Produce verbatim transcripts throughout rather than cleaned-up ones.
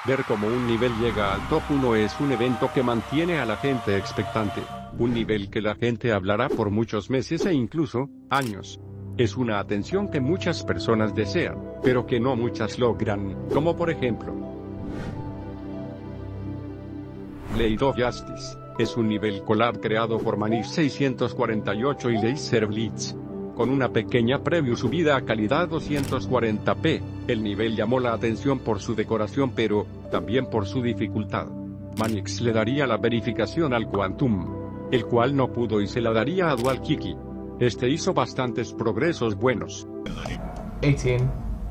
Ver cómo un nivel llega al top uno es un evento que mantiene a la gente expectante, un nivel que la gente hablará por muchos meses e incluso, años. Es una atención que muchas personas desean, pero que no muchas logran, como por ejemplo Blade of Justice. Es un nivel collab creado por Manif seiscientos cuarenta y ocho y Laser Blitz. Con una pequeña preview subida a calidad doscientos cuarenta p, el nivel llamó la atención por su decoración pero, también por su dificultad. Manix le daría la verificación al Quantum, el cual no pudo y se la daría a Dual Kiki. Este hizo bastantes progresos buenos. dieciocho.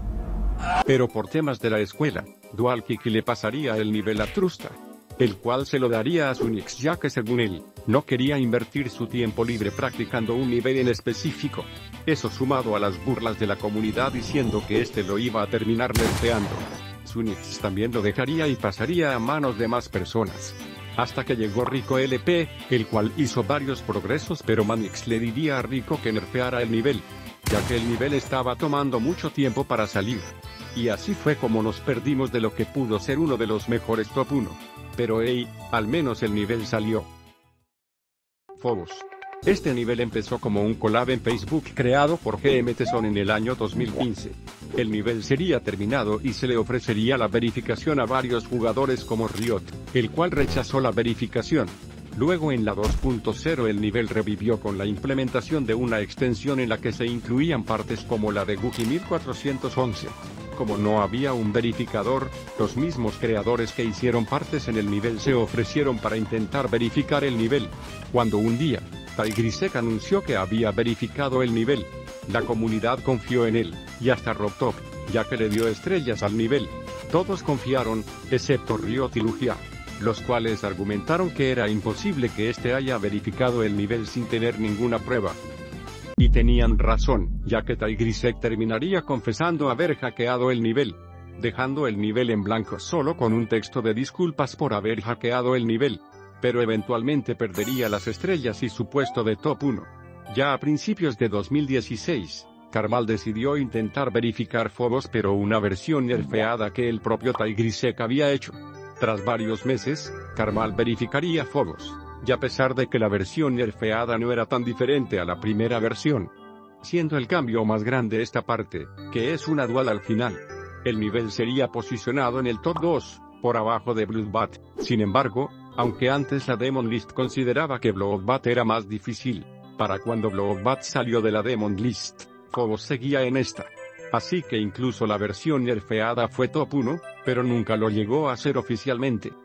Pero por temas de la escuela, Dual Kiki le pasaría el nivel a Trusta, el cual se lo daría a Sunix ya que según él, no quería invertir su tiempo libre practicando un nivel en específico. Eso sumado a las burlas de la comunidad diciendo que este lo iba a terminar nerfeando. Sunix también lo dejaría y pasaría a manos de más personas. Hasta que llegó Rico L P, el cual hizo varios progresos pero Manix le diría a Rico que nerfeara el nivel, ya que el nivel estaba tomando mucho tiempo para salir. Y así fue como nos perdimos de lo que pudo ser uno de los mejores top uno. Pero hey, al menos el nivel salió. Phobos. Este nivel empezó como un collab en Facebook creado por G M T Zone en el año dos mil quince. El nivel sería terminado y se le ofrecería la verificación a varios jugadores como Riot, el cual rechazó la verificación. Luego en la dos punto cero el nivel revivió con la implementación de una extensión en la que se incluían partes como la de Guki mil cuatrocientos once. Como no había un verificador, los mismos creadores que hicieron partes en el nivel se ofrecieron para intentar verificar el nivel. Cuando un día, Tigrisec anunció que había verificado el nivel, la comunidad confió en él, y hasta Robtop, ya que le dio estrellas al nivel. Todos confiaron, excepto Riot y Lugia, los cuales argumentaron que era imposible que este haya verificado el nivel sin tener ninguna prueba. Y tenían razón, ya que Tigrisec terminaría confesando haber hackeado el nivel, dejando el nivel en blanco solo con un texto de disculpas por haber hackeado el nivel. Pero eventualmente perdería las estrellas y su puesto de top uno. Ya a principios de dos mil dieciséis, Karmal decidió intentar verificar Phobos pero una versión nerfeada que el propio Tigrisec había hecho. Tras varios meses, Karmal verificaría Phobos. Y a pesar de que la versión nerfeada no era tan diferente a la primera versión, siendo el cambio más grande esta parte, que es una dual al final, el nivel sería posicionado en el top dos, por abajo de Bloodbath. Sin embargo, aunque antes la Demon List consideraba que Bloodbath era más difícil, para cuando Bloodbath salió de la Demon List, Phobos seguía en esta. Así que incluso la versión nerfeada fue top uno, pero nunca lo llegó a ser oficialmente.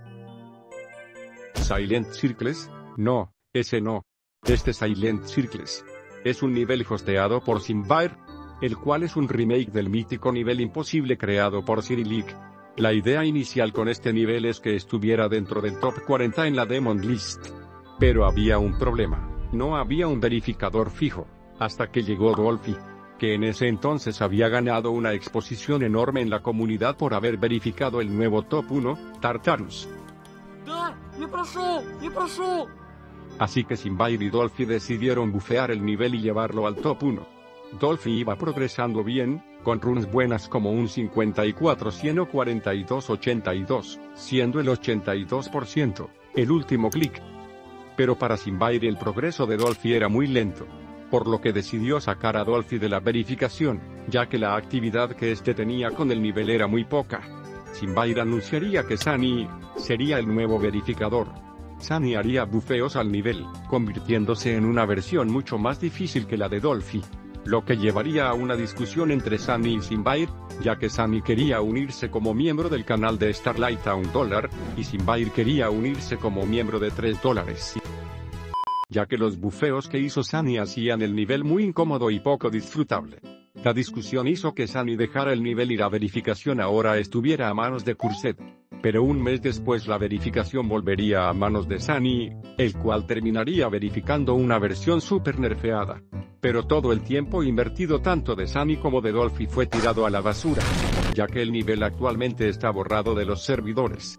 Silent Circles, no, ese no. Este Silent Circles es un nivel hosteado por Symbire, el cual es un remake del mítico nivel imposible creado por Cyrillic. La idea inicial con este nivel es que estuviera dentro del top cuarenta en la Demon List. Pero había un problema, no había un verificador fijo, hasta que llegó Dolphy, que en ese entonces había ganado una exposición enorme en la comunidad por haber verificado el nuevo top uno, Tartarus. ¡Не прошел! ¡Не прошел! Así que Symbire y Dolphy decidieron bufear el nivel y llevarlo al top uno. Dolphy iba progresando bien, con runs buenas como un cincuenta y cuatro cien o cuarenta y dos ochenta y dos, siendo el ochenta y dos por ciento, el último clic. Pero para Symbire el progreso de Dolphy era muy lento, por lo que decidió sacar a Dolphy de la verificación, ya que la actividad que este tenía con el nivel era muy poca. Symbire anunciaría que Sunny sería el nuevo verificador. Sunny haría bufeos al nivel, convirtiéndose en una versión mucho más difícil que la de Dolphy, lo que llevaría a una discusión entre Sunny y Symbire, ya que Sunny quería unirse como miembro del canal de Starlight a un dólar, y Symbire quería unirse como miembro de tres dólares. Ya que los bufeos que hizo Sunny hacían el nivel muy incómodo y poco disfrutable. La discusión hizo que Sunny dejara el nivel y la verificación ahora estuviera a manos de Curset. Pero un mes después la verificación volvería a manos de Sunny, el cual terminaría verificando una versión super nerfeada. Pero todo el tiempo invertido tanto de Sunny como de Dolphy fue tirado a la basura, ya que el nivel actualmente está borrado de los servidores.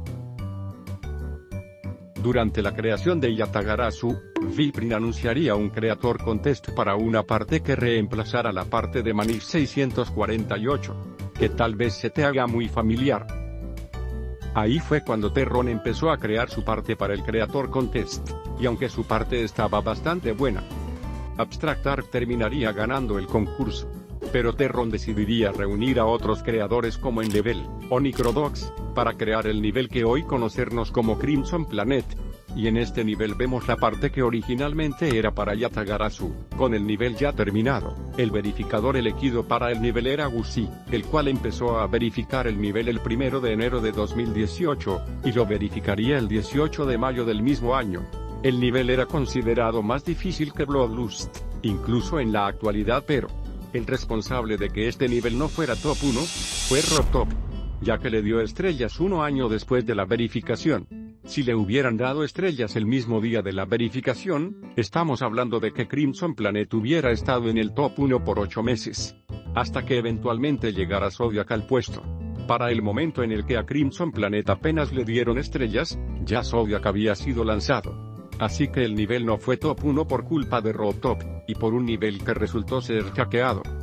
Durante la creación de Yatagarasu, Viprin anunciaría un Creator Contest para una parte que reemplazara la parte de Manif seiscientos cuarenta y ocho, que tal vez se te haga muy familiar. Ahí fue cuando Terron empezó a crear su parte para el Creator Contest, y aunque su parte estaba bastante buena, Abstract Arc terminaría ganando el concurso. Pero Terron decidiría reunir a otros creadores como Enlevel o Necrodox, para crear el nivel que hoy conocernos como Crimson Planet. Y en este nivel vemos la parte que originalmente era para Yatagarasu, con el nivel ya terminado. El verificador elegido para el nivel era Gusi, el cual empezó a verificar el nivel el primero de enero de dos mil dieciocho, y lo verificaría el dieciocho de mayo del mismo año. El nivel era considerado más difícil que Bloodlust, incluso en la actualidad, pero el responsable de que este nivel no fuera top uno, fue Robtop, ya que le dio estrellas un año después de la verificación. Si le hubieran dado estrellas el mismo día de la verificación, estamos hablando de que Crimson Planet hubiera estado en el top uno por ocho meses. Hasta que eventualmente llegara Zodiac al puesto. Para el momento en el que a Crimson Planet apenas le dieron estrellas, ya Zodiac había sido lanzado. Así que el nivel no fue top uno por culpa de Robtop, y por un nivel que resultó ser hackeado.